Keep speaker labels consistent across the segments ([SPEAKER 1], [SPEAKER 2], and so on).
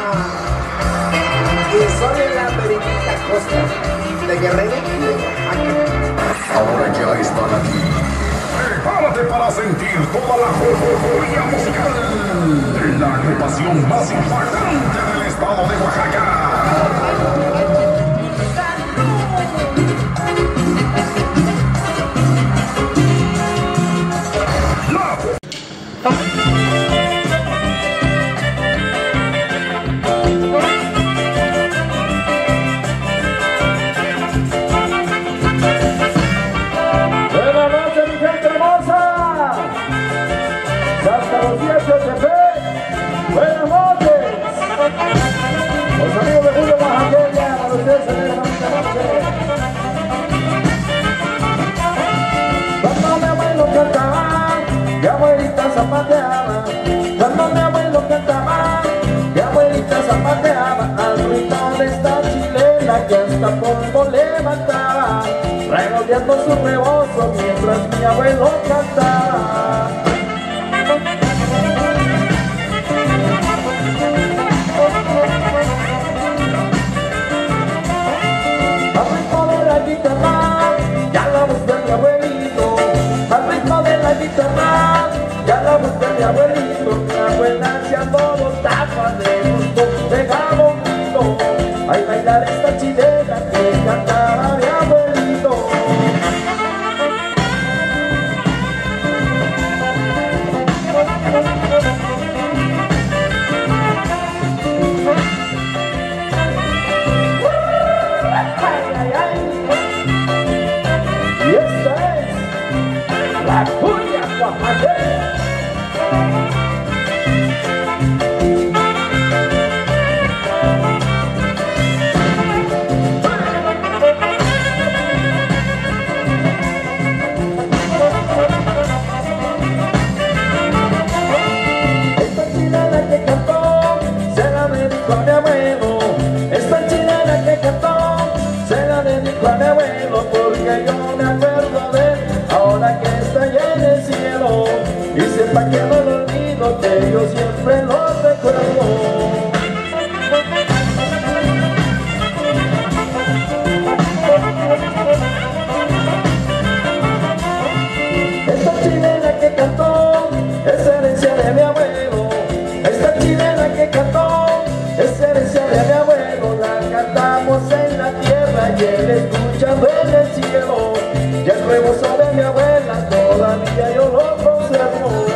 [SPEAKER 1] Y soy en la Periquita Costa de Guerrero y de Oaxaca.
[SPEAKER 2] Ahora ya están aquí. Prepárate para sentir toda la joya musical de la agrupación más impactante del estado de Oaxaca.
[SPEAKER 3] Buenas noches, los amigos de Julio Oaxaqueña, para ustedes en esta noche. Cuando mi abuelo cantaba, mi abuelita zapateaba. Cuando mi abuelo cantaba, mi abuelita zapateaba al ritmo de esta chilena que hasta polvo levantaba, regodeando su rebozo mientras mi abuelo cantaba. Al ritmo de la guitarra, ya la busca mi abuelito. Al ritmo de la guitarra, ya la busca mi abuelito. Mi abuela se a todo tapa de gusto, pegaba un grito. Ay, bailar esta chilena que cantaba mi abuelito. Y esta es la cumbia oaxaqueña. Esta chilena que cantó se la dedico a mi abuelo. Esta chilena que cantó se la dedico a mi abuelo, porque yo me acuerdo de él ahora que está allá en el cielo. Y sepa que no lo olvido, que yo siempre lo recuerdo. Esta chilena que cantó es herencia de mi abuelo. Esta chilena que cantó es herencia de mi abuelo. La cantamos en la tierra y él escuchando en el cielo. Y el rebozo de mi abuela todavía yo lo conservo.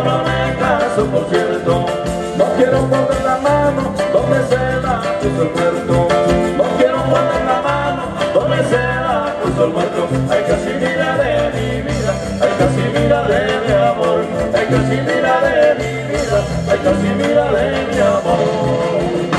[SPEAKER 3] no me caso, por cierto. No quiero poner la mano donde se la puso el muerto. No quiero poner la mano donde se la puso el muerto. Ay, casi mira de mi vida, ay, casi mira de mi amor. Ay, casi mira de mi vida, ay, casi mira de mi amor.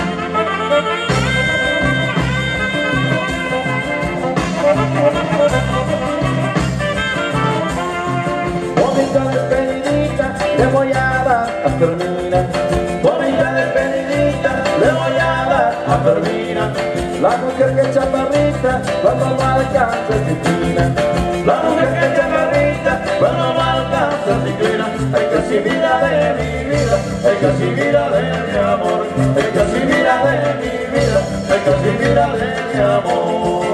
[SPEAKER 3] Bonita despedidita, le voy a dar a Fermina. Bonita despedidita, le voy a dar a Fermina. La mujer que chaparrita, cuando no alcanza es divina. La mujer que chaparrita, cuando no alcanza es divina. Ay, casi mira de mi vida, ay, casi mira de mi amor. Ay, casi mira de mi vida, ay, casi mira de mi amor.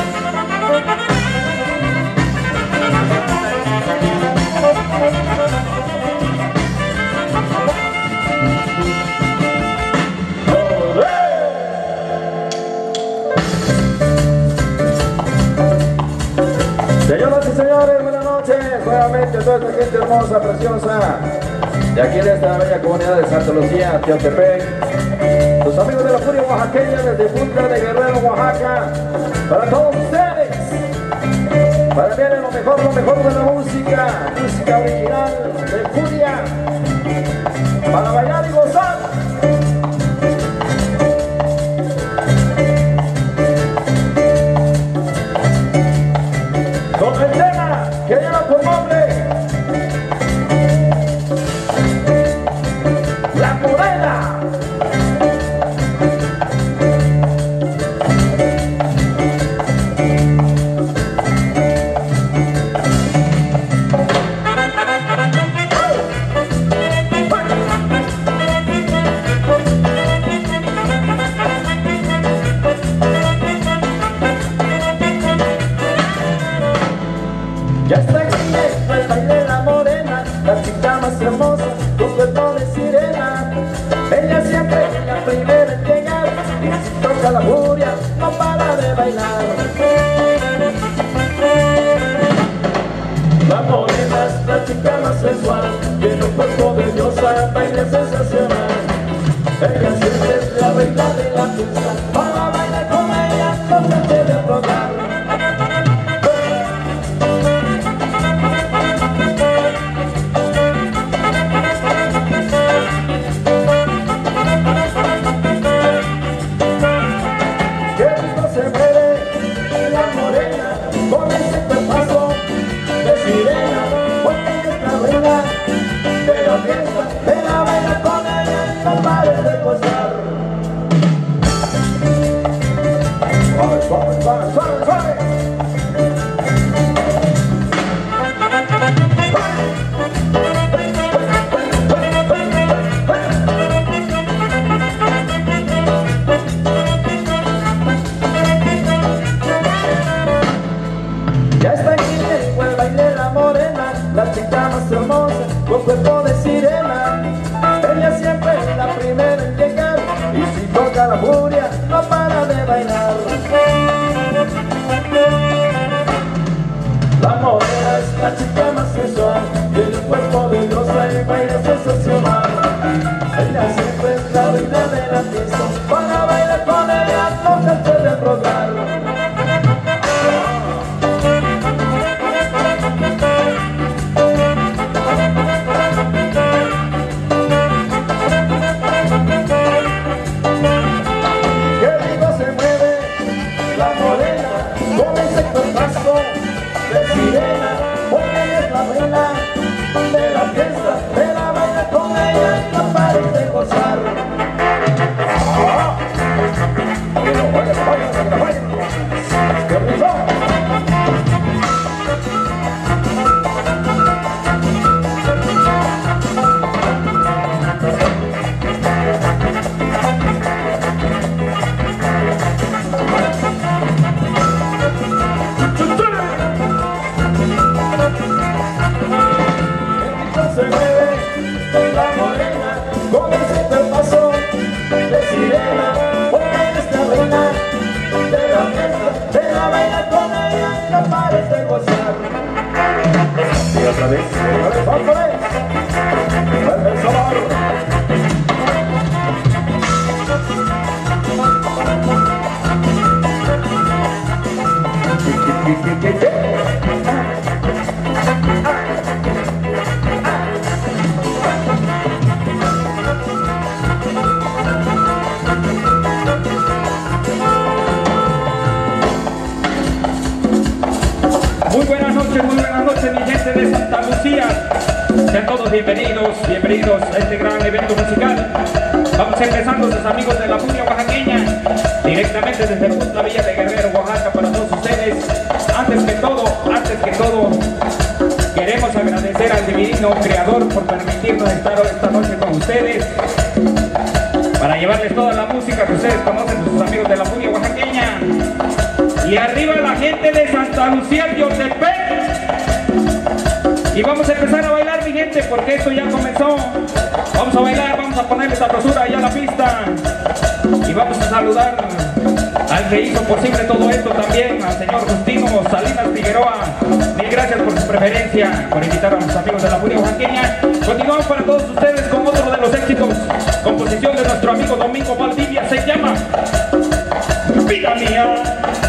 [SPEAKER 3] Señoras y señores, buenas noches. Nuevamente toda esta gente hermosa, preciosa, de aquí de esta bella comunidad de Santa Lucía, Teotepec. Los amigos de la Furia Oaxaqueña desde Punta de Guerrero, Oaxaca. Para todos ustedes, para ver lo mejor de la música original de Furia, para bailar y gozar. Con el tema que lleva por nombre La Morena. Ya está aquí el baile La Morena, la chica más hermosa, con cuerpo de sirena. Ella siempre es la primera en llegar, y si toca la furia, no para de bailar. La Morena es la chica más sensual, tiene un cuerpo de diosa, baile sensacional. Ella siempre es la reina de la fiesta, para bailar con ella no se debe rogar. Ya está aquí el baile La Morena, la chica más hermosa, con cuerpo de sirena. Ella siempre es la primera en llegar, y si toca la furia, no para de bailar.
[SPEAKER 4] bienvenidos a este gran evento musical. Vamos empezando, sus amigos de la Furia Oaxaqueña, directamente desde Punta Villa de Guerrero, Oaxaca, para todos ustedes. Antes que todo, queremos agradecer al divino Creador por permitirnos estar esta noche con ustedes, para llevarles toda la música que ustedes conocen, sus amigos de la Furia Oaxaqueña. Y arriba la gente de Santa Lucía, Teotepec. Y vamos a empezar a bailar, mi gente, porque esto ya comenzó. Vamos a bailar, vamos a ponerle sabrosura allá a la pista. Y vamos a saludar al que hizo posible todo esto también, al señor Justino Salinas Figueroa. Mil gracias por su preferencia, por invitar a los amigos de la Furia Oaxaqueña. Continuamos para todos ustedes con otro de los éxitos, composición de nuestro amigo Domingo Valdivia, se llama Vida Mía.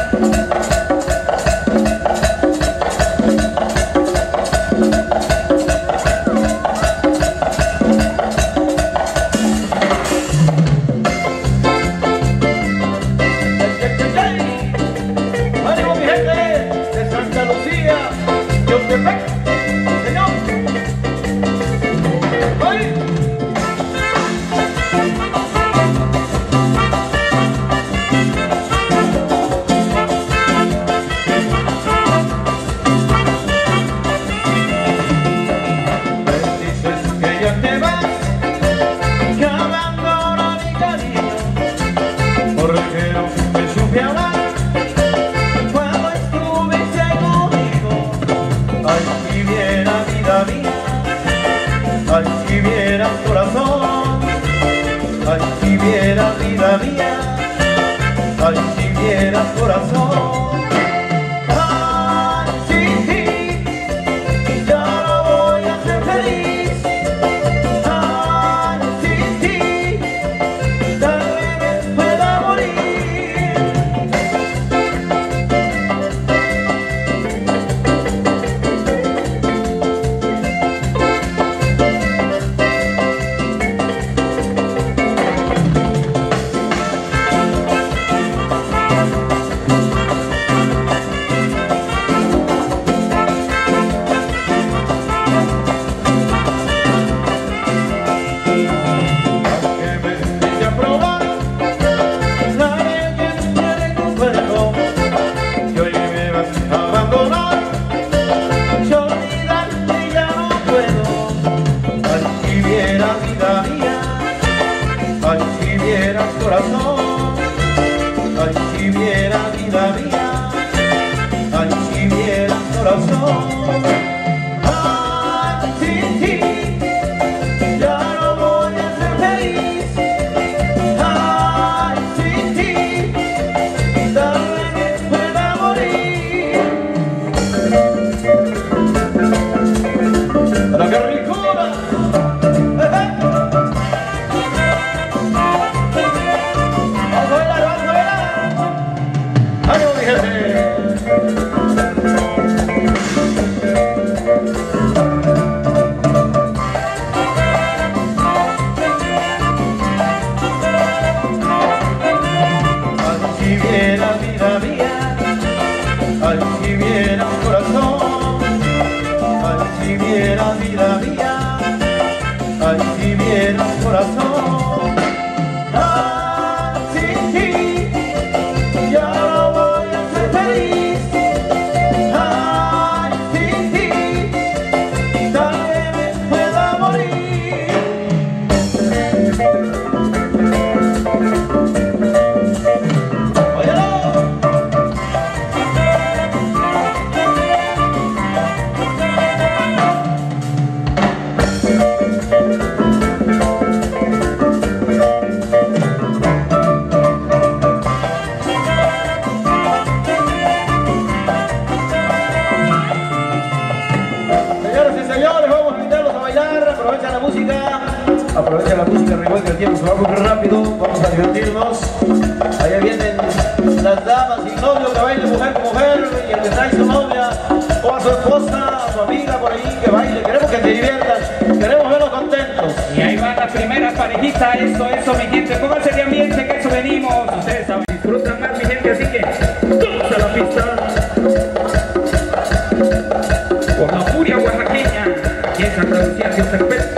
[SPEAKER 3] Aprovecha la música, recuerda que el tiempo se va muy rápido, vamos a divertirnos. Allá vienen las damas y novios que bailen mujer con mujer, y el que trae su novia o a su esposa, a su amiga por ahí que baile. Queremos que se diviertan, queremos verlos contentos.
[SPEAKER 4] Y ahí va la primera parejita, eso, mi gente, pónganse de ambiente, que eso venimos. Ustedes saben, disfrutan más, mi gente, así que todos a la pista. Por la Furia Oaxaqueña, y en Santa Lucía, Dios te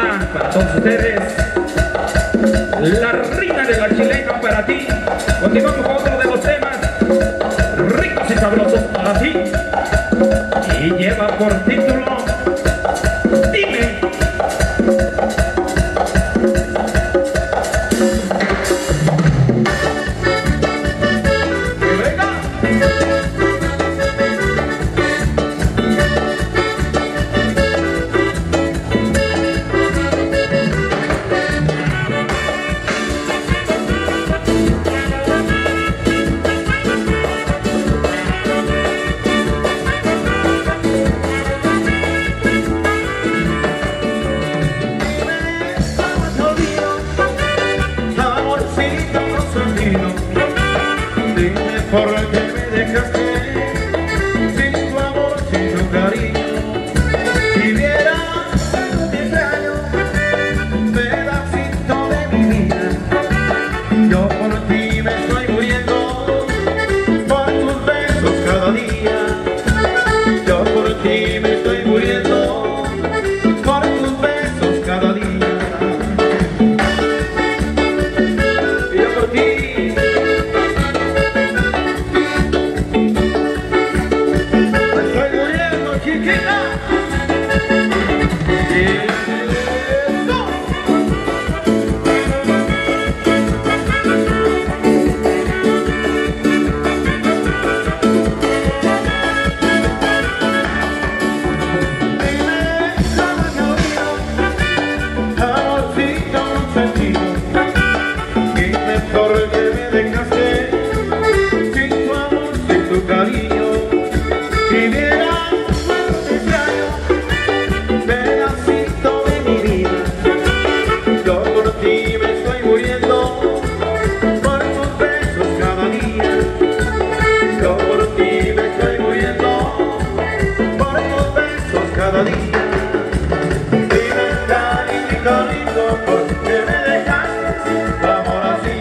[SPEAKER 4] chilena para todos ustedes. La reina de la chilena para ti. Continuamos con otro de los temas ricos y sabrosos para ti. Y lleva por título Dime.
[SPEAKER 3] ¿Por qué me dejaste sin tu amor, sin tu cariño? Si vieras mi extraño pedacito de mi vida, yo por ti me estoy muriendo, por tus besos cada día. Yo por ti me estoy muriendo, por tus besos cada día. Y yo por ti porque me dejaste sin tu amor, sin tu cariño. Si vieras mi extraño pedacito de mi vida, yo por ti me estoy muriendo, por tus besos cada día. Yo por ti me estoy muriendo, por tus besos cada día. Dime, cariñito lindo, ¿por qué me dejaste sin tu amor así?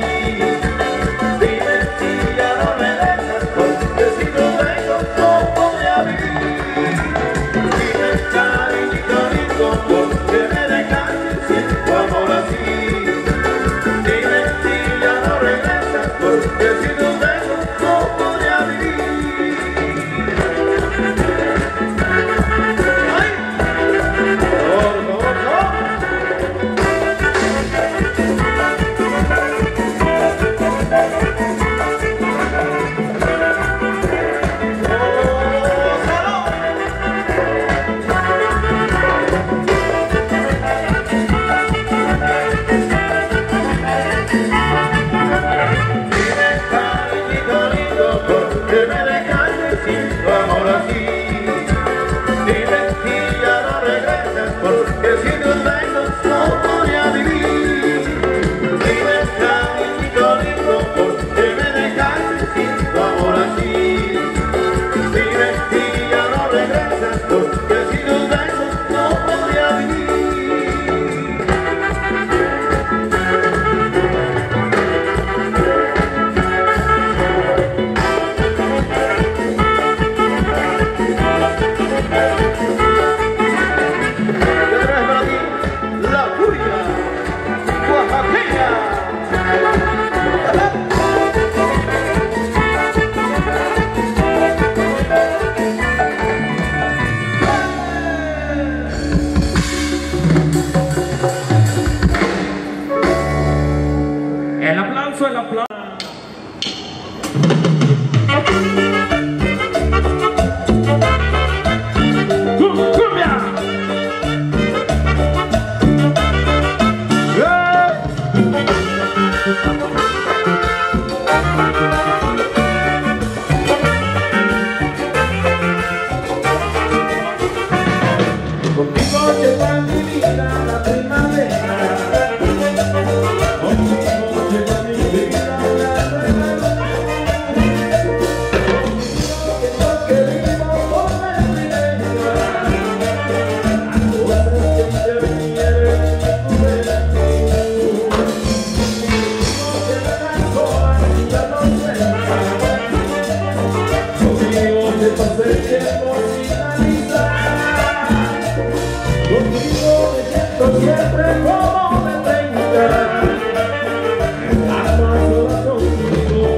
[SPEAKER 3] como de 30, estando a solas contigo.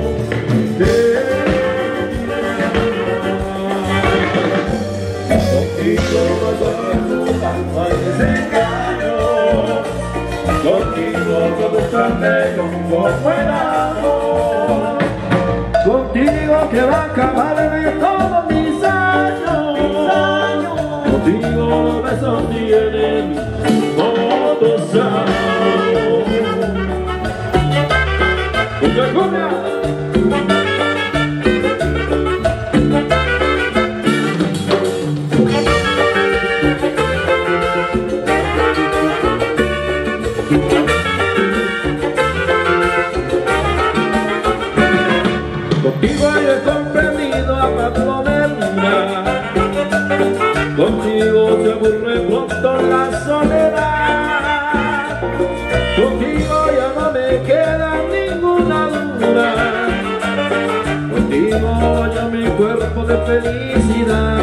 [SPEAKER 3] Contigo no hay desengaño, contigo todo es tan bello como el amor. Contigo que va a acabarme todos mis años, contigo los besos tienen otros años. ¡Cumbia, cumbia! Contigo yo he comprendido a Pablo Neruda, contigo se aburre pronto la soledad, contigo ya no me queda ninguna duda, contigo yo mi cuerpo de felicidad,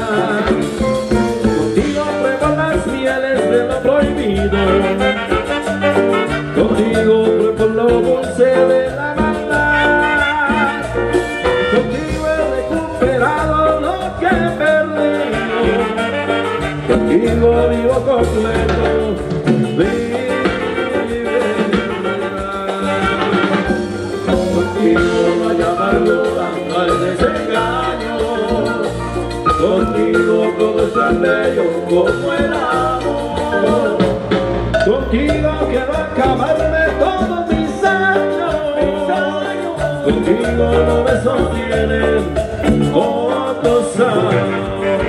[SPEAKER 3] contigo pruebo las mieles de lo prohibido, contigo pruebo lo dulce de la maldad, contigo he recuperado lo que he perdido, contigo vivo completo, contigo no hay amargura, no hay desengaño, contigo todo es tan bello como el amor, contigo quiero acabarme todos mis años, contigo no me sostienen otros años.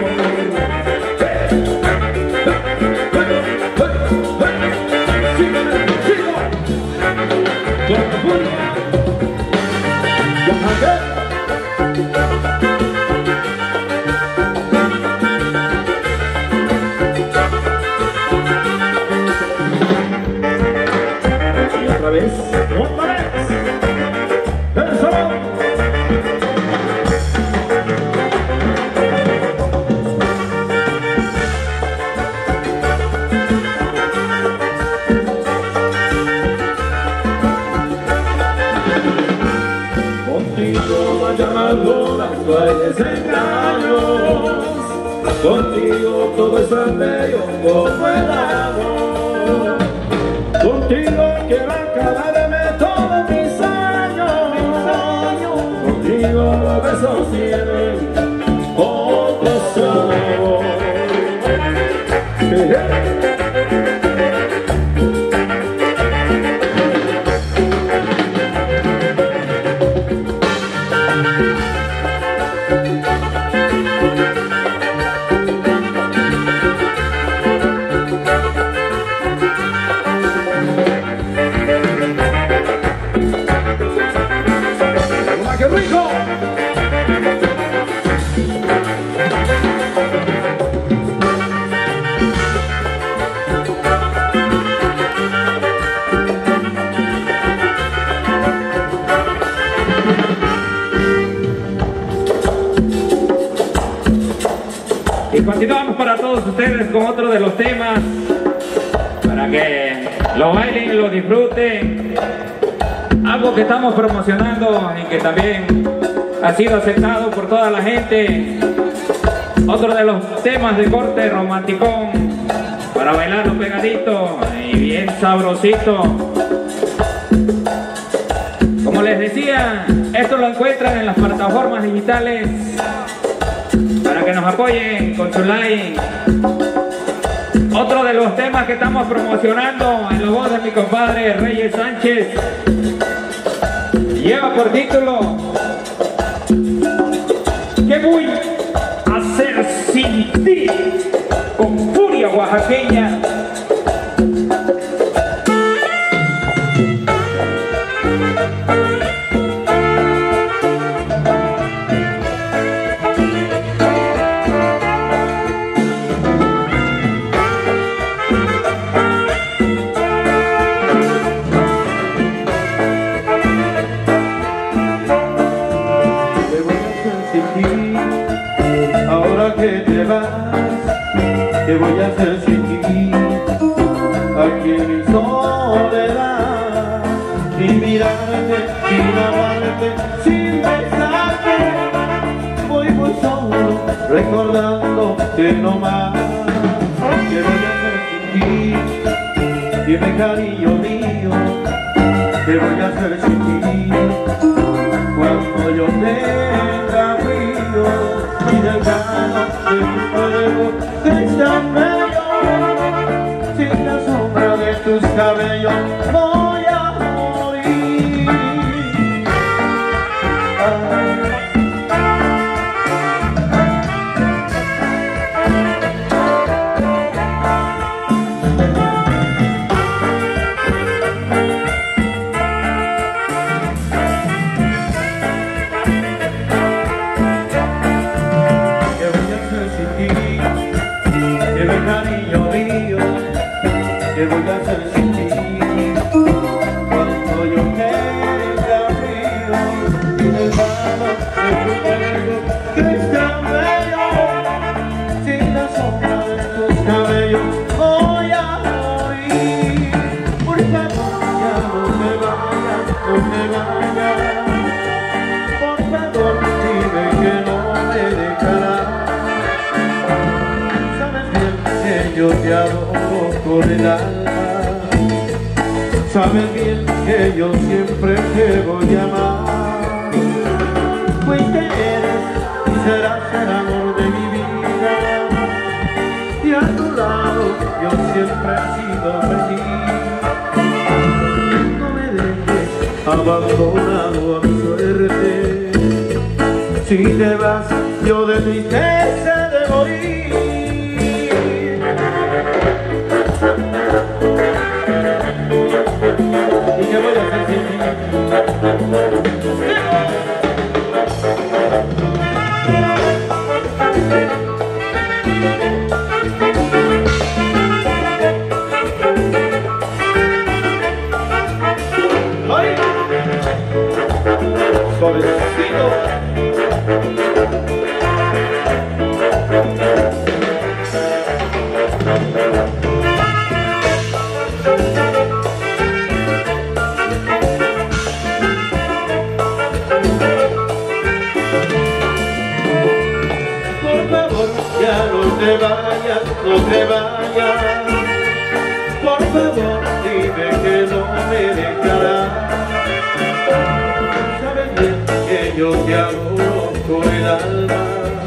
[SPEAKER 3] Otra vez. ¡Eso! Contigo no hay amargura, no hay desengaños, contigo todo es tan bello como el amor, contigo quiero acabarme todos mis años, contigo los besos tienen otro sabor. ¡Qué rico!
[SPEAKER 4] Y continuamos para todos ustedes con otro de los temas para que lo bailen y lo disfruten. Algo que estamos promocionando y que también ha sido aceptado por toda la gente. Otro de los temas de corte romanticón para bailarlo pegadito y bien sabrosito. Como les decía, esto lo encuentran en las plataformas digitales para que nos apoyen con su like. Otro de los temas que estamos promocionando en la voz de mi compadre Reyes Sánchez lleva por título ¿Qué voy a hacer sin ti? Con furia oaxaqueña.
[SPEAKER 3] Ahora que te vas, ¿qué voy a hacer sin ti? en mi soledad, sin mirarte, sin amarte, sin besarte, voy solo recordando que no más, que voy a hacer sin ti, dime cariño mío, que voy a hacer sin ti, cuando yo tenga frío y del calor de tu cuerpo que es tan bello, sin la sombra de tus cabellos voy a morir. ¿Qué voy a hacer sin ti? Cuando yo tenga frío y el calor de tu cuerpo que es tan bello, sin la sombra de tus cabellos voy a morir. Por favor, ya no te vayas, no te vayas. Por favor, dime que no me dejarás. Sabes bien que yo te adoro con el alma, sabes bien que yo siempre te voy a amar, pues que eres y serás el amor de mi vida, y a tu lado yo siempre he sido feliz. No me dejes abandonado a mi suerte, si te vas yo de tristeza de morir. ¿Y qué voy a hacer sin ti? ¡Ay! Suavecito. Ya no te vayas, no te vayas. Por favor, dime que no me dejarás. Sabes bien que yo te adoro con el alma,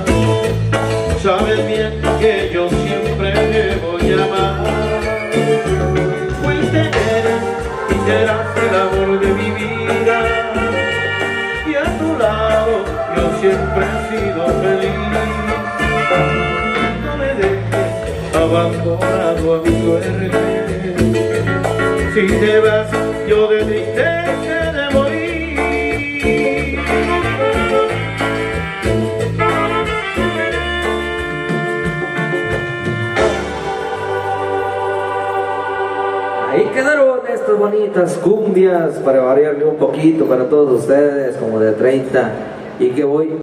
[SPEAKER 3] sabes bien que yo siempre te voy a amar, pues te eres y serás el amor de mi vida, y a tu lado yo siempre he sido feliz. No me dejes abandonado a mi suerte, si te vas yo de tristeza de morir.
[SPEAKER 5] Ahí quedaron estas bonitas cumbias para variarle un poquito para todos ustedes, como de 30, y que voy.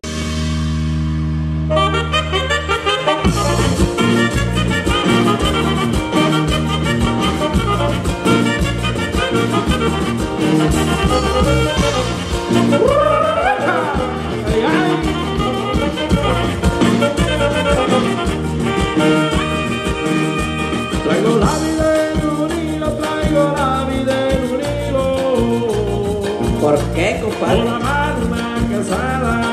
[SPEAKER 3] Traigo la vida en un hilo, traigo la vida en un hilo.
[SPEAKER 5] ¿Por qué,
[SPEAKER 3] Con
[SPEAKER 5] compadre?
[SPEAKER 3] la mano casada.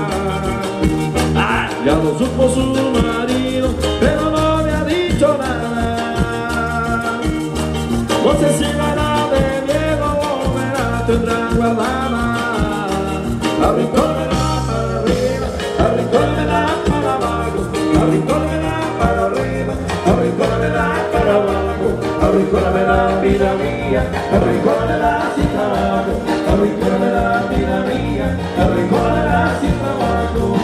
[SPEAKER 3] Ya lo supo su marido, pero no me ha dicho nada. No sé si la hará de miedo o me la tendrá guardada. Arrincónmela para arriba, arrincónmela para abajo, arrincónmela para arriba, arrincónmela para abajo, arrincónmela vida mía, arrincónmela sin trabajo, arrincónmela vida mía, arrincónmela sin trabajo.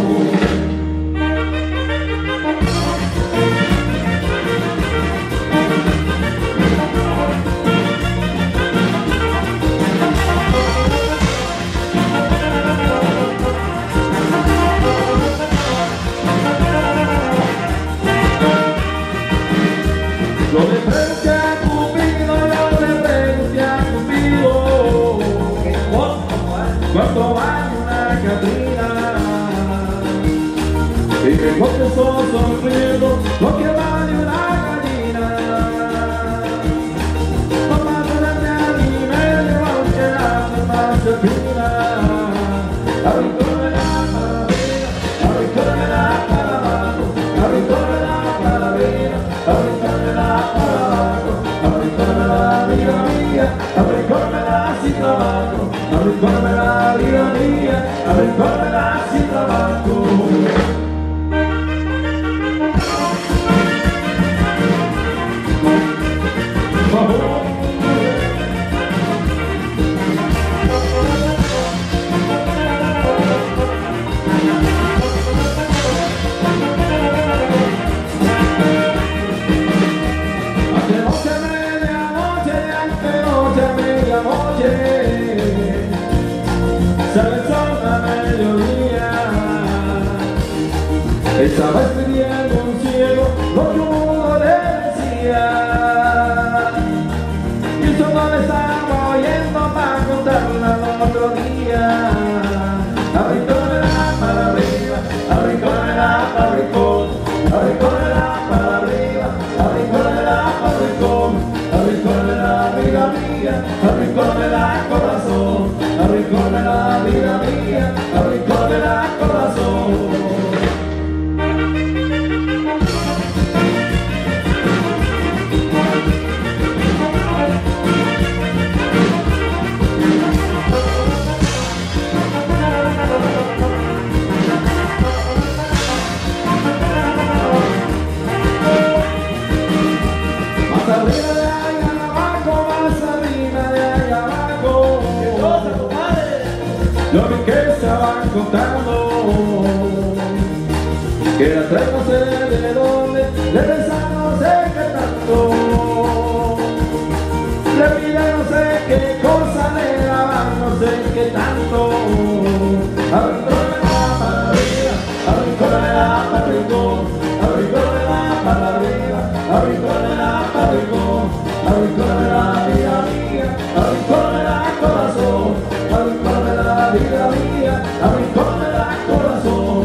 [SPEAKER 3] Lo de frente a Cupido porque estoy sufriendo lo que vale una gallina. Mamá, dónde a mí me lleva un quedado más de pina. Arricómela para arriba, arricómela para abajo, arricómela para arriba, arricómela para abajo, arricómela vida mía, arricómela sin trabajo, arricómela vida mía, arricómela sin trabajo. Estaba escribiendo un cielo lo que un mundo le decía, y eso no le estaba oyendo para contarla el otro día. Arricómela para arriba, arricómela para arricón, arricómela para arriba, arricómela para arricón, arricómela vida mía, arricómela corazón, arricómela vida mía, arricómela corazón. Yo vi que estaban contando que las tres no sé de dónde, le pensaron no sé qué tanto, le pide no sé qué cosa, le daban no sé qué tanto. Arricómela para arriba, arricómela para arricón, arricómela para arriba, arricómela para arricón, arricómela vida mía, arricómela corazón, arricómela vida mía, arricómela corazón.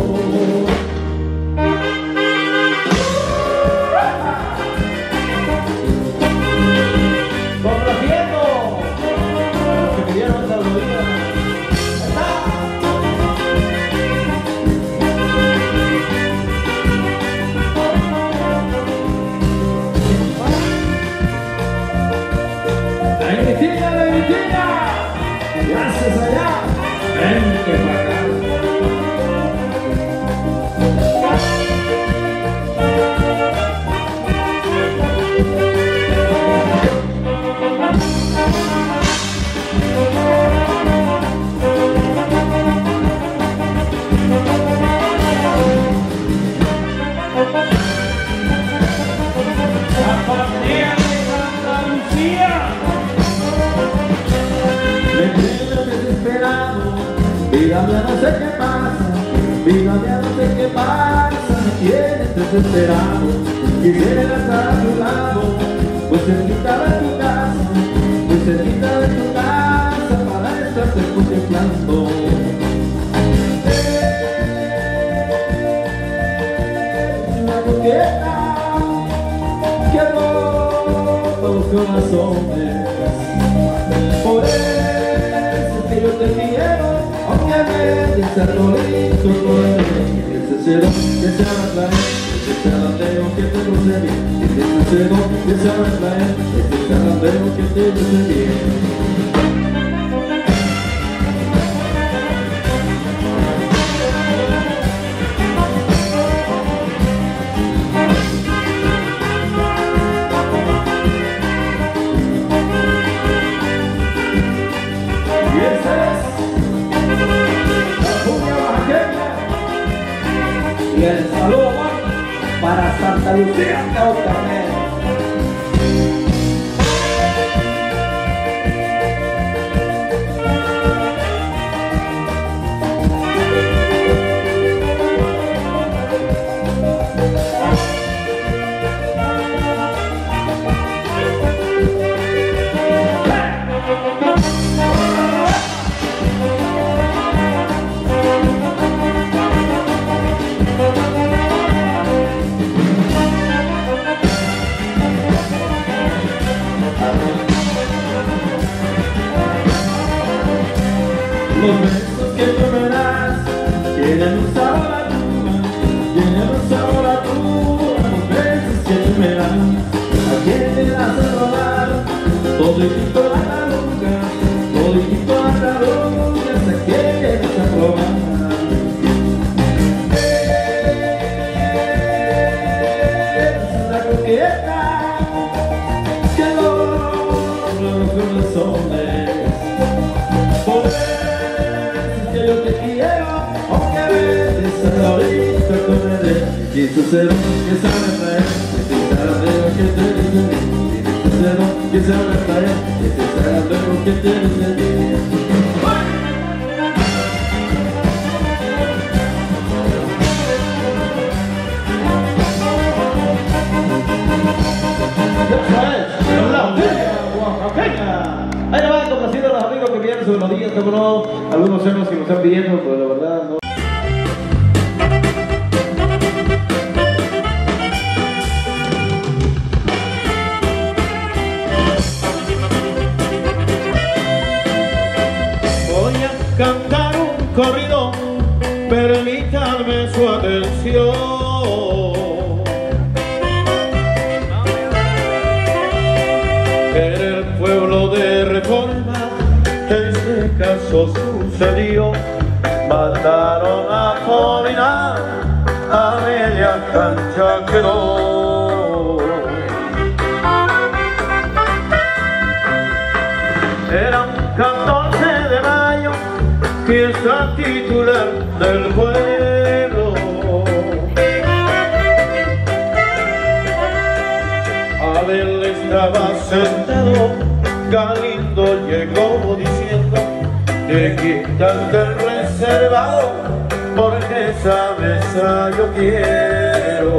[SPEAKER 3] Complaciendo los que pidieron esta melodía. La Vitina, gracias allá, vente para acá. La familia de Santa Lucía. Me tiene desesperado, vida mía no sé qué pasa, vida mía no sé qué pasa, me tienes desesperado, quisiera estar a tu lado, muy cerquita de tu casa, muy cerquita de tu casa, para estarte contemplando. Una coqueta que roba los corazones, por eso que yo te quiero, aunque me dice el rolito, ese cielo que se va a traer, ese charlateo que te luce bien, ese cielo que se va a traer, ese charlateo que te luce bien. Y esa es la cumbia oaxaqueña. Y el saludo para Santa Lucía de Ocarnero. Los besos que tú me das tienen un sabor a luna, tienen un sabor a luna. Los besos que tú me das, ¿a quién te hacen robar? Toditito a la luna, toditito a la luna, ¿a quién te hacen robar? Es una coqueta que logra los corazones. Por eso que yo te quiero, aunque a veces ahorita tú me des. Y tú serás que sabe traer, y tú serás de lo que te dice. Y tú serás que sabe traer, y tú serás de lo que te dice. Ahí le van complaciendo a los amigos que vienen sobre los días, como no, algunos temas que nos están pidiendo, pero la verdad no. Voy a cantar un corrido, permítanme su atención. En el pueblo de Reforma, este caso sucedió. Mandaron a Polinar, a media cancha quedó. Era un 14 de mayo, fiesta titular del pueblo. Abel estaba sentado, Galindo llegó diciendo: te quitaste el reservado, porque esa mesa yo quiero.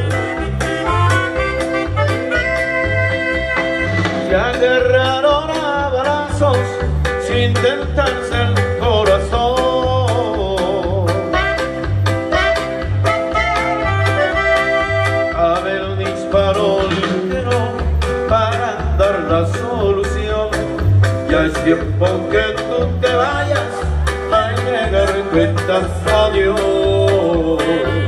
[SPEAKER 3] Se agarraron a balazos sin tentarse el corazón. Abel disparó ligero para dar la solución. Ya es tiempo que tú te vayas a entregar cuentas a Dios.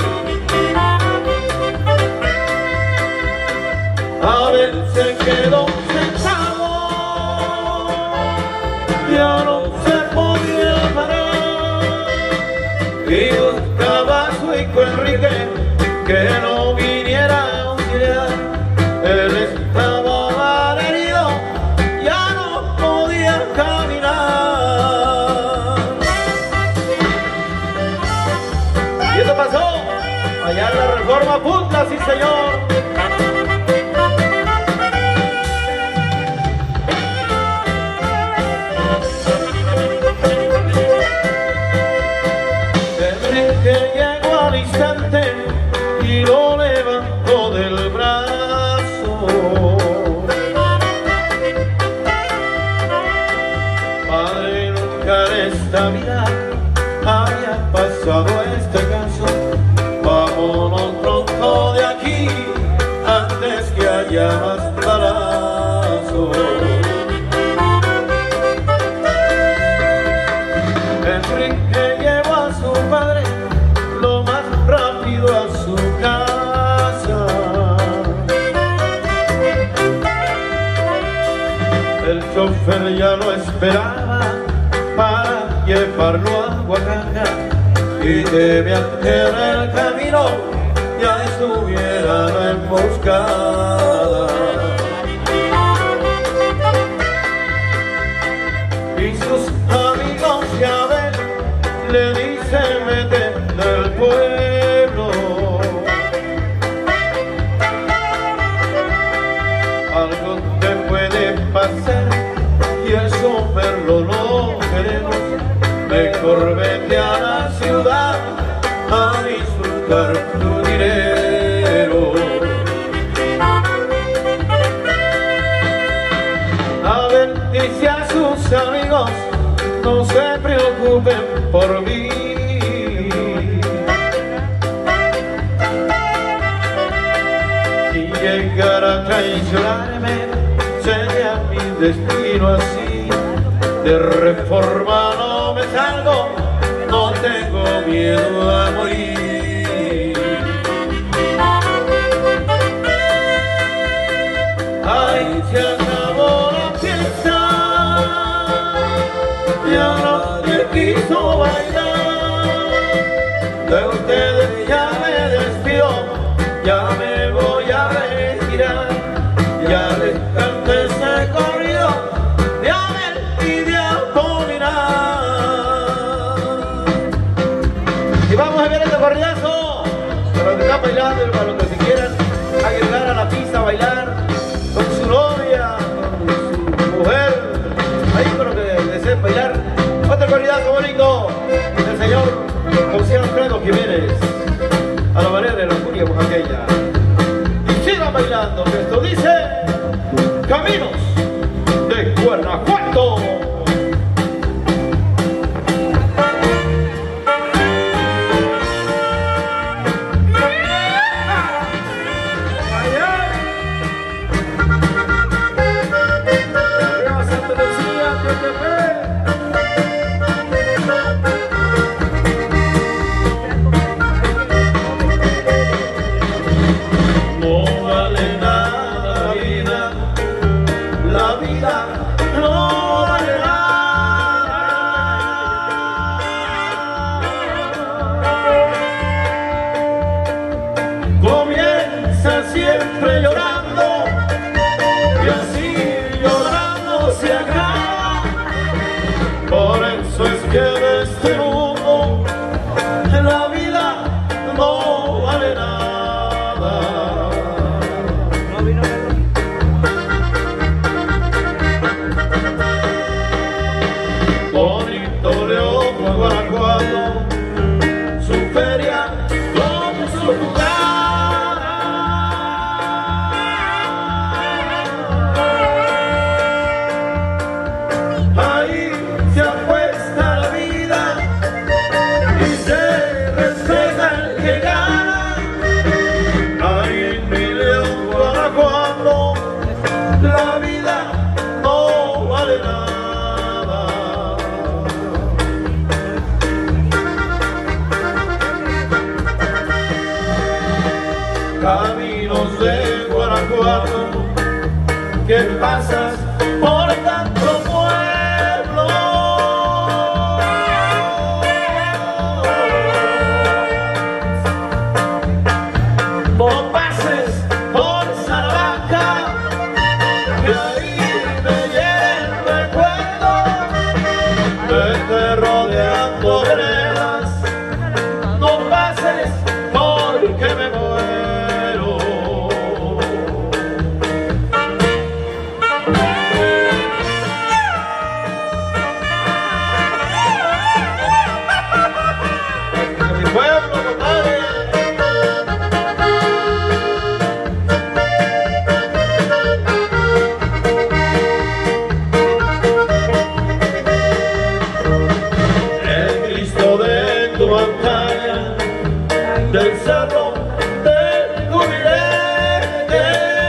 [SPEAKER 3] Abel se quedó sentado, ya no se podía parar, y buscaba a su hijo Enrique que no viniera a auxiliar. Él estaba malherido, ya no podía caminar. Y eso pasó allá en la Reforma Punta, sí señor. Enrique llegó al instante y lo levantó del brazo. Padre, nunca en esta vida había pasado este caso. Vámonos pronto de aquí antes que haya más balazos. Enrique llevó a su padre lo más rápido a su casa. El chofer ya lo esperaba para llevarlo a Oaxaca, y temían que en el camino ya estuviera la emboscada. Y sus amigos ya ven, le dicen: vete del pueblo. Algo te puede pasar y eso verlo no queremos. Mejor vete a la ciudad a disfrutar tu dinero. A ver, dice a sus amigos: no se preocupen por mí. Si llegara a traicionarme, sería mi destino así. De Reforma no me salgo, no tengo miedo a morir. Ay, se acabó la fiesta y ahora nadie quiso bailar. De ustedes ya me despido, ya me voy a retirar. Ya les canté ese corrido de Abel y de Apominar. Y vamos a ver este corridazo para los que están bailando y para los que se quieran agregar a la pista a bailar con su novia, con su mujer, ahí con los que deseen bailar. Otro corridazo bonito del señor José Alfredo Jiménez, a la manera de la furia oaxaqueña. Y sigan bailando, que esto dice Caminos de Guanajuato. Siempre llorando y así llorando se acaba. Por eso es que en este mundo la vida no vale nada. Bonito León, Guanajuato, su feria con su lugar. La vida no vale nada. Caminos de Guanajuato, que pasas por tanto pueblo. No pases por Salamanca, que ahí me llega el recuerdo. Vete rodeando veredas, no pases porque me muero. Mi pueblo, compadre. Montaña del cerro del Jubilete,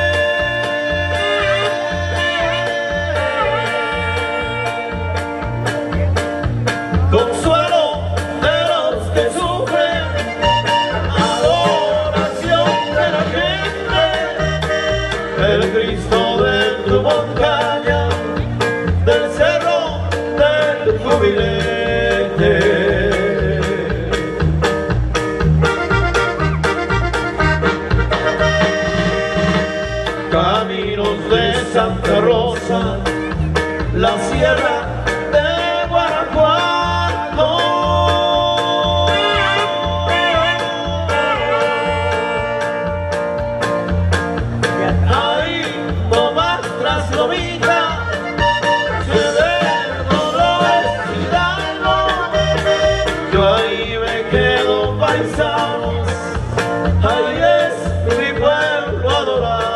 [SPEAKER 3] consuelo de los que sufren, adoración de la gente, el Cristo de tu montaña del cerro del Jubilete. Caminos de Santa Rosa, la sierra de Guanajuato. Ahí nomás tras Lomita, Ceder, Dolores, Hidalgo. Yo ahí me quedo, paisanos, ahí es mi pueblo adorado.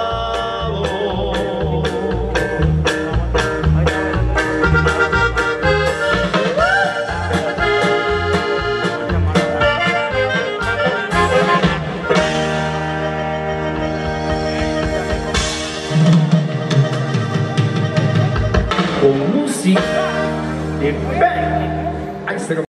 [SPEAKER 4] Con música de Pepe Ahí se...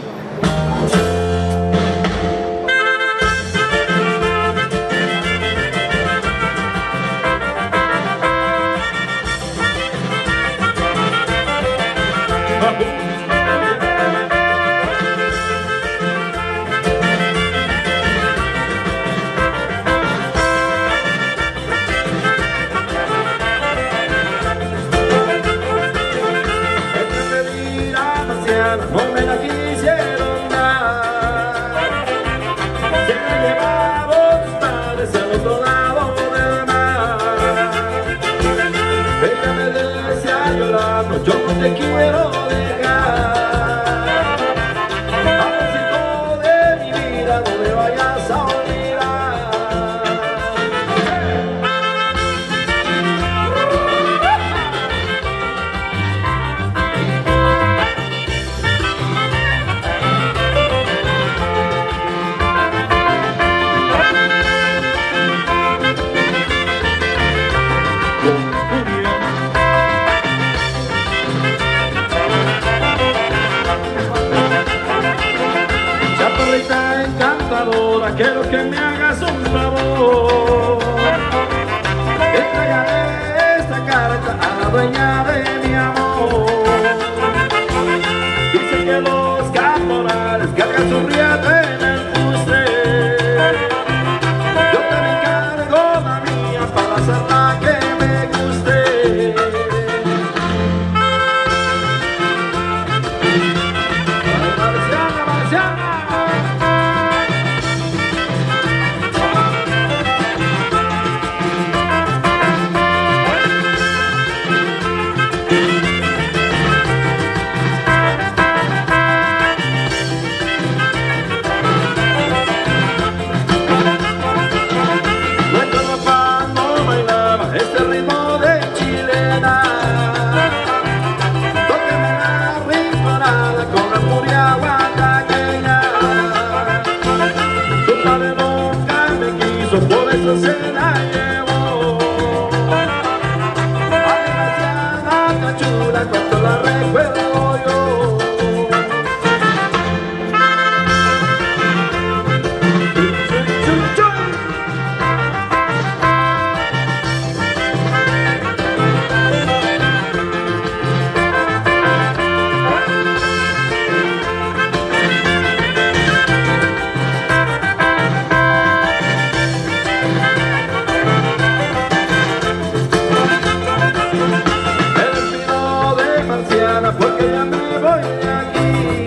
[SPEAKER 3] No me la quisieron dar. Se me llevaron tus padres al otro lado del mar. Ella me decía llorando, yo no te quiero dejar. Amorcito de mi vida, no me vayas a olvidar. Chaparrita encantadora, quiero que me hagas un favor. Que traiga esta carta a la dueña de mi amor. Dice que los caporales cargan su riata en el fuste. Yo te encargo la mía para hacerla que me guste. Marciana, Marciana. Por eso se la llevó. Ay, Marciana, tan chula, cuando la recuerdo yo. Porque ya me voy de aquí.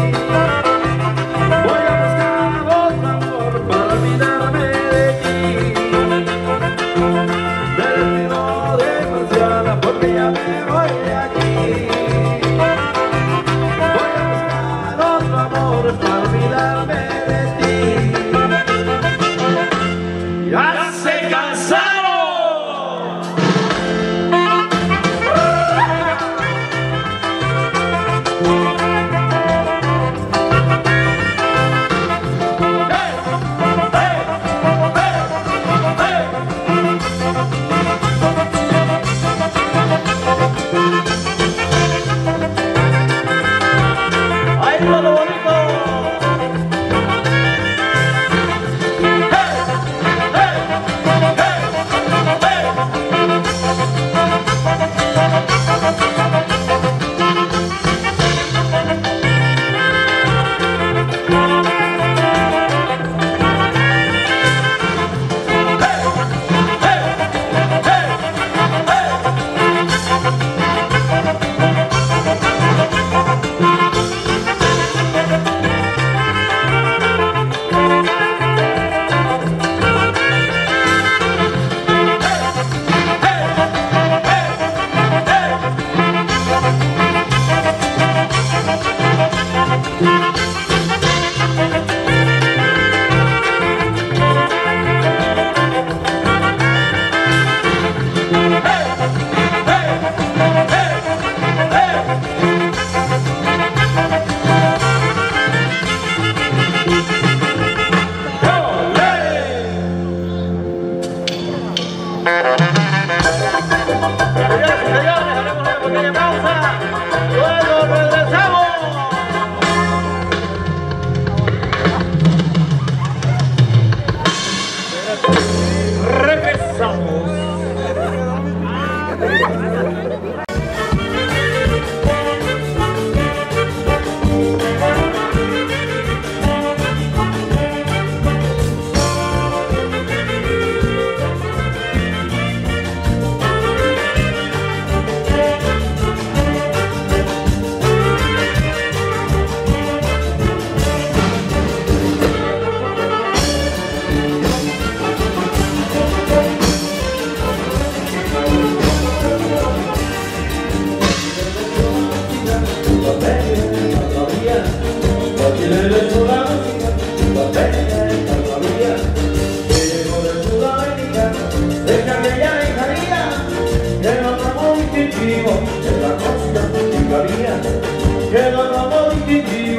[SPEAKER 3] Voy a buscar otro amor para olvidarme de ti. Me despido de Marciana porque ya me voy de aquí. Voy a buscar otro amor para olvidarme de ti. ¡Ya se cansaron! Señores, haremos una pequeña pausa. Luego regresamos.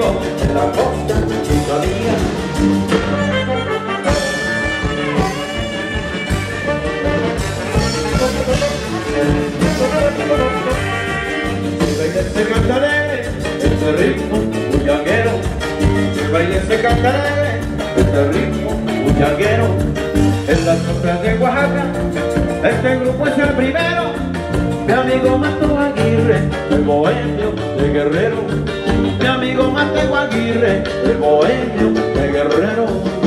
[SPEAKER 3] amigo de la costa y tu amiga. El baile se cantaré, este ritmo bullanguero. El baile se cantaré, este ritmo bullanguero. En las costas de Oaxaca, este grupo es el primero. Mi amigo Mateo Aguirre, el bohemio de Guerrero. Mi amigo Mateo Aguirre, el bohemio de Guerrero.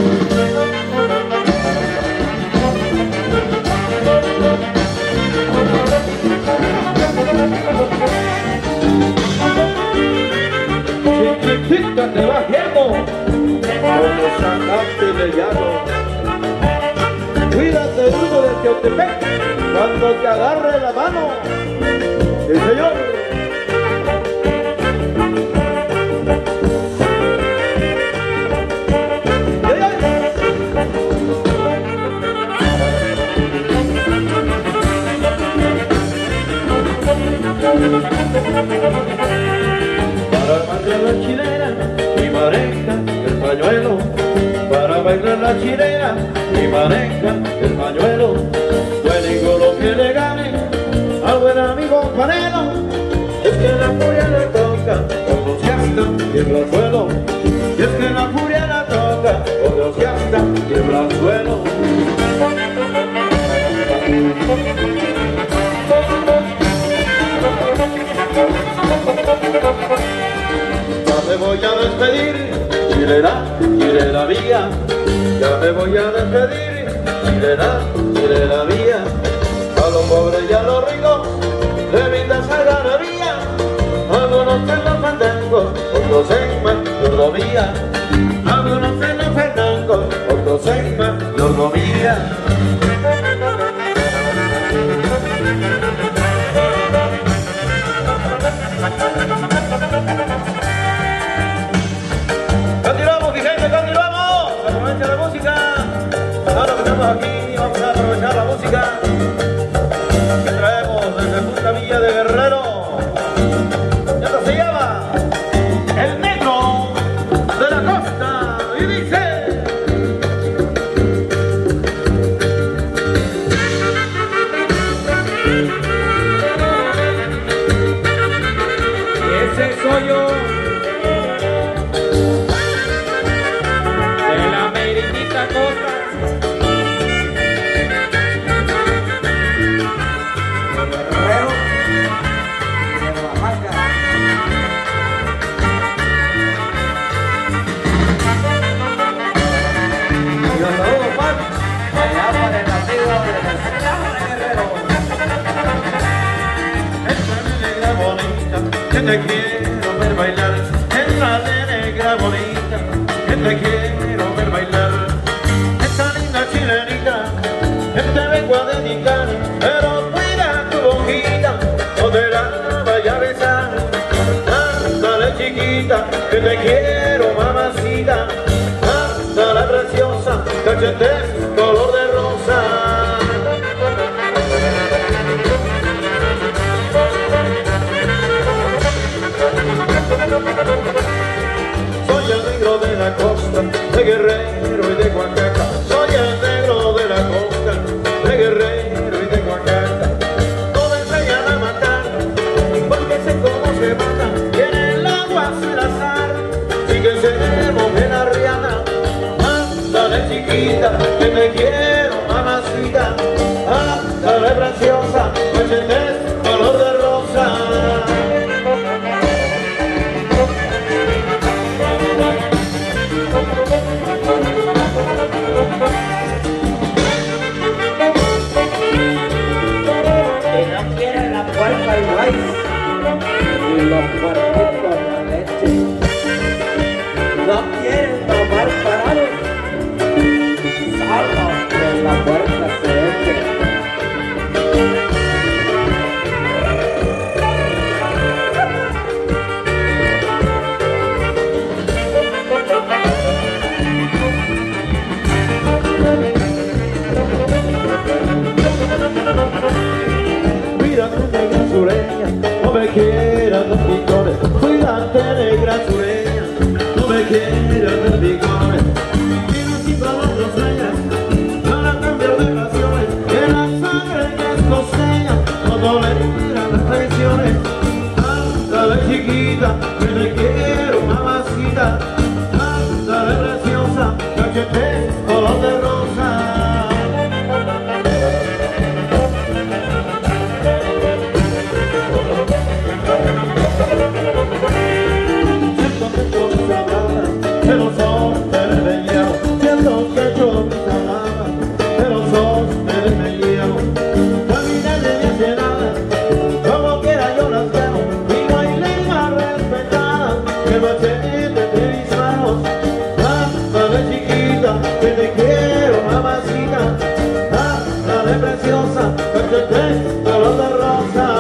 [SPEAKER 3] Chiquitita te va viendo, como sacarte de llano. Cuídate duro de Teotepec cuando te agarre la mano. ¡Sí, señor! Para bailar la chilena, mi mareja, el pañuelo. Para bailar la chilena, mi mareja, el pañuelo. No digo lo que le gane al buen amigo panelo. Es que la furia le toca cuando se hasta tiembla el suelo. Y es que la furia la toca cuando se hasta tiembla el suelo. Ya me voy a despedir, chilena, la vía. Ya me voy a despedir, chilena, la vía. A los pobres y a los ricos le brindas algarabía. Algunos en los fandangos, otros en mayordomía. Algunos en los fandangos, otros en mayordomía. Continuamos, mi gente, continuamos. Aprovecha la música. Ahora que estamos aquí, vamos a aprovechar la música que traemos desde Punta Villa de Guerrero. Esto se llama El Negro de la Costa y dice:
[SPEAKER 4] ese soy yo, de la merinita costa.
[SPEAKER 1] Guerrero de Oaxaca.
[SPEAKER 3] Y los saludos, Juan.
[SPEAKER 1] Allá para el nativo de Guerrero.
[SPEAKER 3] Esta negra bonita, que te quiero ver bailar. Esta negra bonita, que te quiero ver bailar. Esta linda chilenita, que te vengo a dedicar. Pero cuida tu boquita, no te la vaya a besar. Ándale chiquita, que te quiero mamacita. Ándale preciosa, cachetes color de rosa. Soy el negro de la costa, de Guerrero y de Oaxaca. Soy el negro de la costa, de Guerrero y de Oaxaca. No me enseñan a matar, porque sé cómo se mata. Y en el agua se la azar, sí que se moje la riata. Ándale chiquita, que te quiero mamacita. Ándale preciosa, cachetes color de rosa.
[SPEAKER 1] Que no quiere la puerca al maíz y los puerquitos la leche. No quieren tomar parados, salvo que la puerca se eche.
[SPEAKER 3] Cuídate negra sureña, no me quieran los pintores. Cuídate negra sureña, Ándale chiquita, que te quiero mamacita. Ándale preciosa, cachete color de rosa. Siento que yo mis amadas, pero son del relleno. Siento que yo mis amadas, pero son del relleno. Caminar de mi ansiedad, como quiera yo las veo. Y no hay ley más respetada que el machete de mis manos. Ándale chiquita, que te quiero mamacita. Ándale preciosa, cachete color de rosa.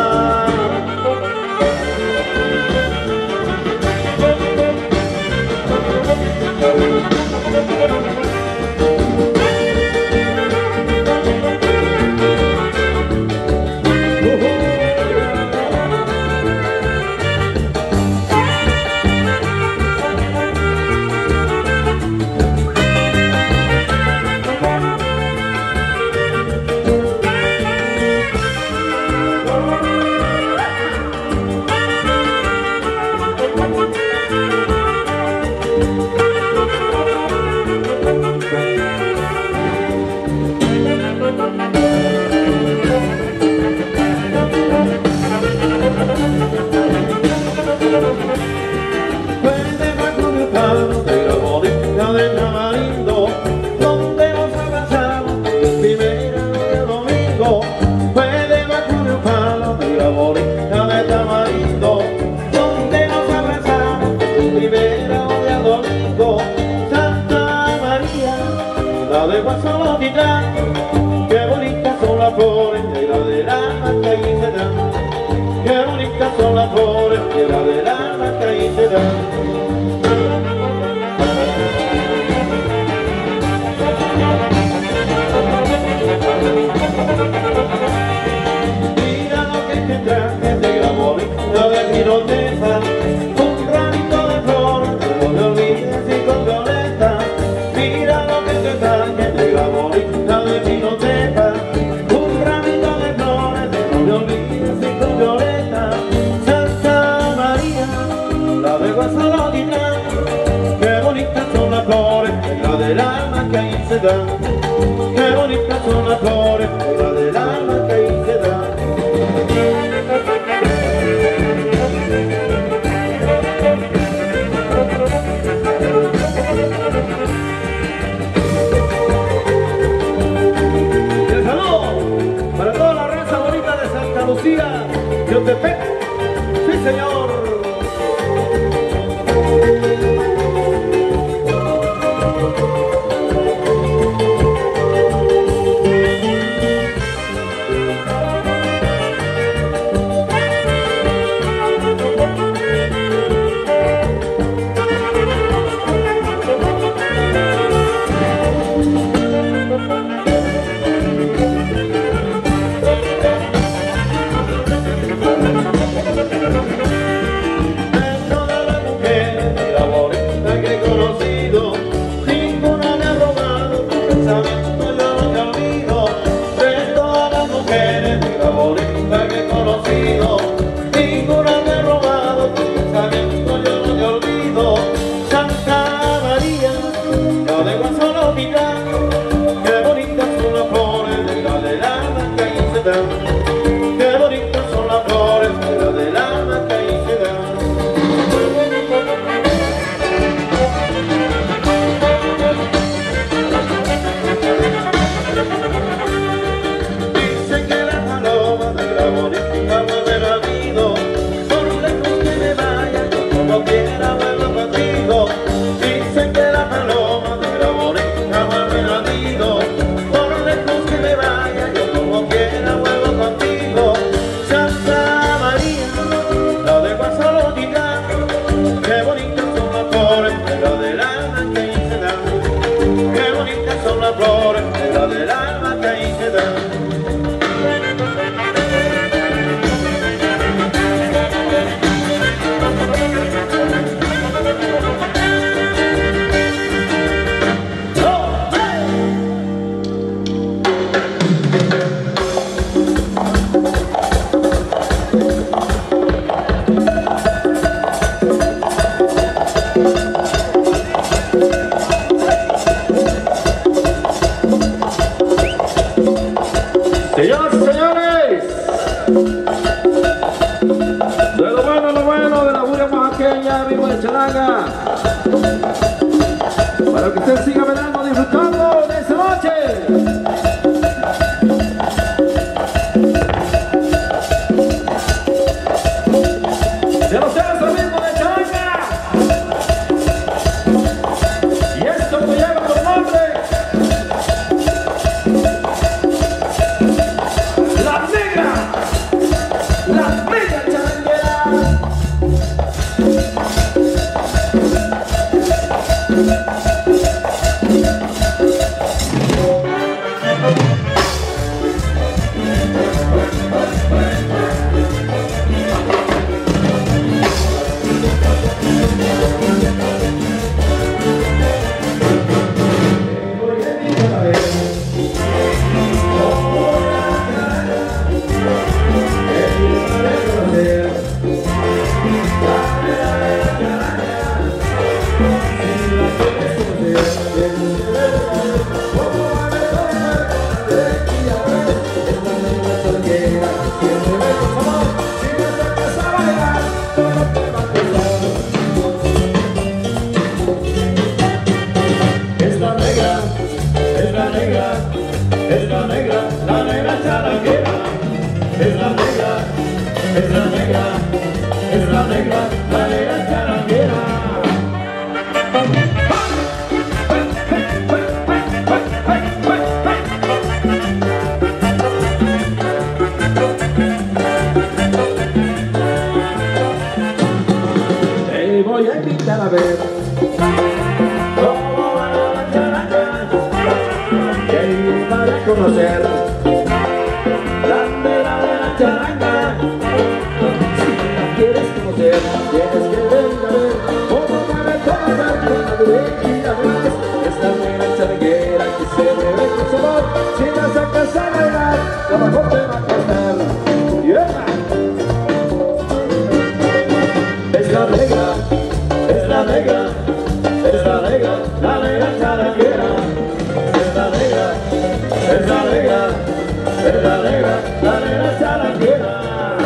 [SPEAKER 3] Qué bonitas son las flores de la del alma que ahí se dan. Qué bonitas son las flores de la del alma que ahí se dan. Mira lo que te traje de la bolita de piroteza. Un granito de flores, no te olvides y con violeta. Mira lo que te traje de la bolita de piroteza. Un granito de flores, no te olvides y con violeta. Santa María, la de Guasalotita. Qué bonitas son las flores, la del alma que ahí se dan. Qué bonitas son las flores, la del alma que ahí se dan. Y el saludo para toda la raza bonita de Santa Lucía, de Otepec. Sí, señor. todo lo bueno de la furia oaxaqueña, ritmo de charanga. Para que usted siga velando, disfrutando de esta noche. De los seres del ritmo de charanga. Y esto me lleva por nombre La Negra Charanguera. Te voy a invitar a ver cómo va la charanga, que para conocer la negra de la charanga. Si la quieres conocer, tienes que venir a ver cómo mueve toda la derecha. Es la negra charanguera que se mueve con sabor. Si la sacas a bailar, trabajo te va a costar. Yeah. Es la negra, es la negra, es la negra, la negra charanguera. Es la negra, es la negra, es la negra, la negra charanguera.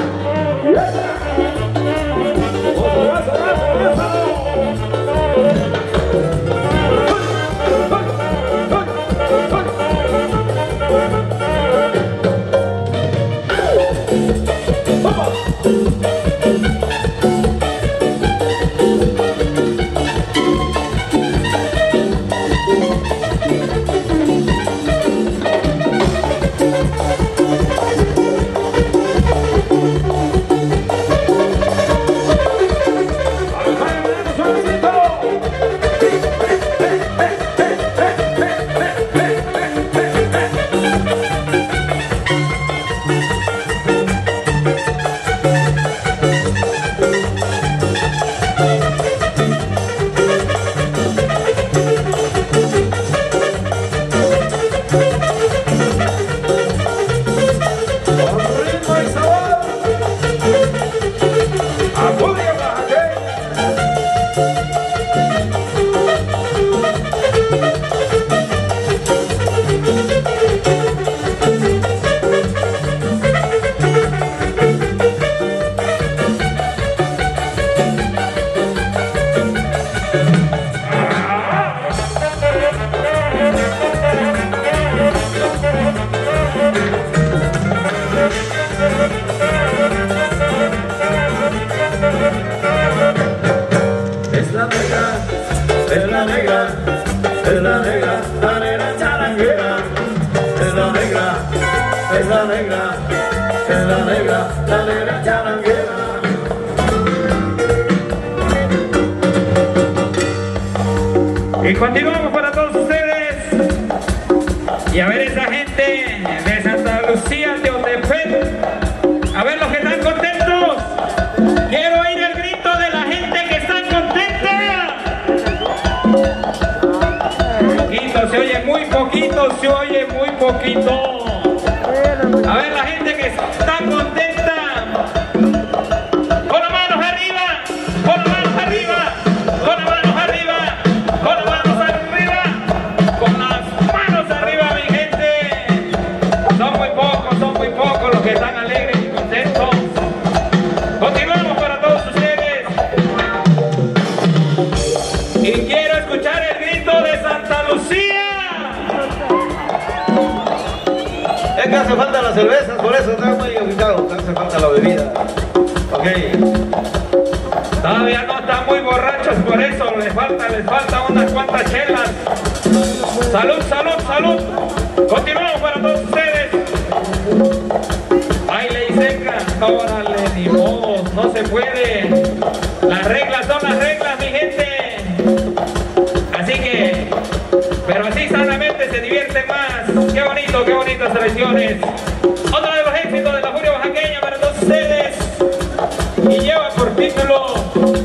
[SPEAKER 3] Es la negra, es la negra, la negra charanguera.
[SPEAKER 4] Y continuamos para todos ustedes. Y a ver esa gente de Santa Lucía, Teotepec. A ver los que están contentos. Quiero oír el grito de la gente que está contenta. Poquito, se oye muy poquito, se oye muy poquito. A ver la gente que está contenta. Con las manos arriba, con las manos arriba, con las manos arriba, con las manos arriba, con las manos arriba, mi gente. Son muy pocos los que están alegres y contentos. Continuamos para todos ustedes.
[SPEAKER 1] que hace falta las cervezas, por eso está muy ubicado, hace falta la bebida. Ok.
[SPEAKER 4] Todavía no están muy borrachos, por eso les falta unas cuantas chelas. Salud, salud, salud. Continuamos para todos ustedes. Baile y seca, órale, ni modo, no se puede. Las reglas son las reglas, mi gente. Así que, pero así sanamente se divierte más. Qué bonitas selecciones. Otro de los éxitos de la Furia Oaxaqueña para todos ustedes. Y lleva por título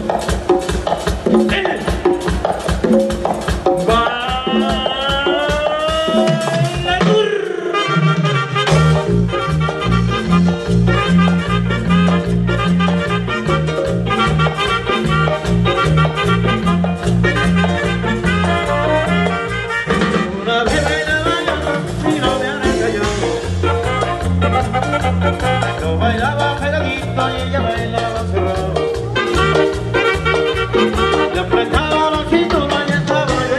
[SPEAKER 1] Yo bailaba pegadito y ella bailaba cerrado. Le apretaba los cinturones y estaba yo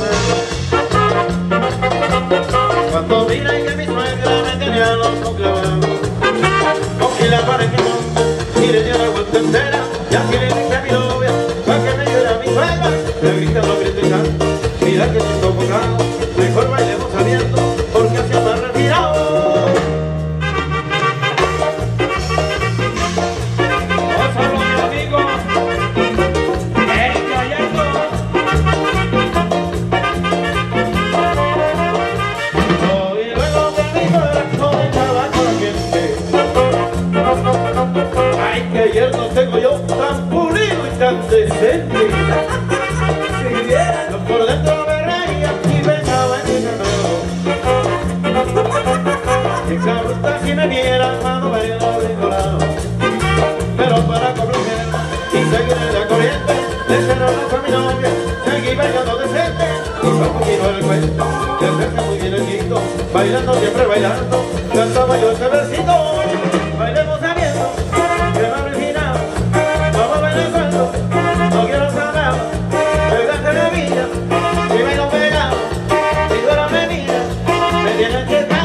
[SPEAKER 1] en cuando vine que mi suegra me tenía los ojos clavados. Cogí la pared que monta y le di la vuelta entera. Y así le dije a mi novia, para que me ayude a mi suegra. Le gritando, criticando, mira que estoy sofocado. Mejor bailemos sabiendo, porque así me ha retirado. Ayer no tengo yo tan pulido y tan decente. Si vieran por dentro me reía y pensaba en mi hermano. Si Carlota si me viera mano baila bricolado. Pero para complacer y seguir en la corriente, le cerró la a mi novia, seguí bailando decente. Y fue un poquito el cuento, que acerca muy bien el guito, bailando siempre bailando, cantaba yo este versito. Bailemos sabiendo que va original, vamos a bailar suelto, no quiero saber, pegarte la vida, si bailo pegado, si tú no me miras, me tienes que estar.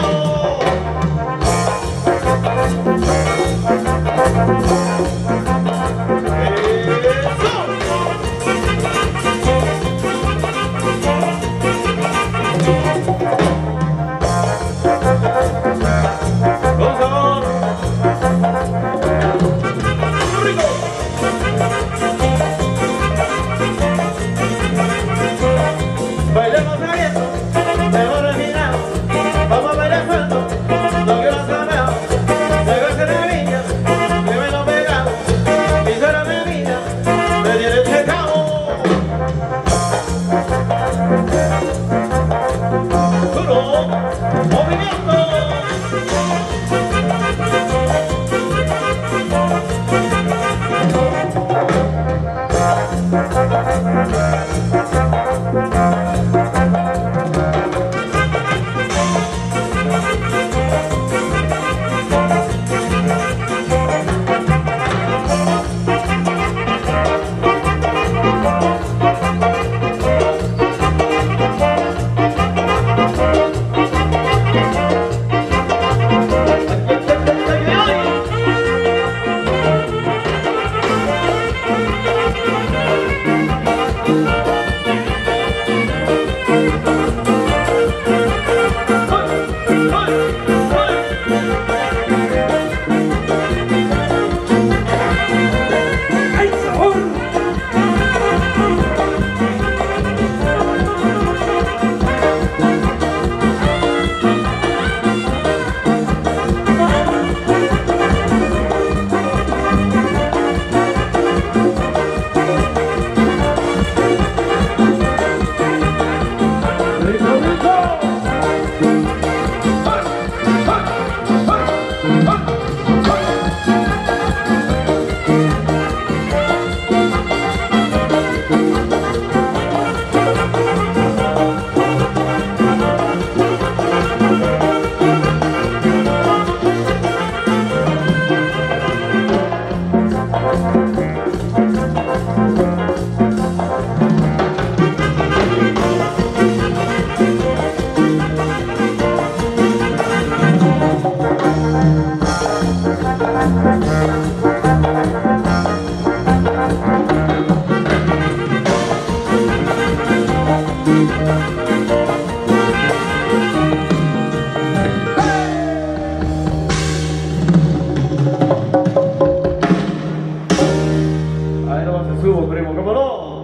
[SPEAKER 1] subo, primo, cómo no.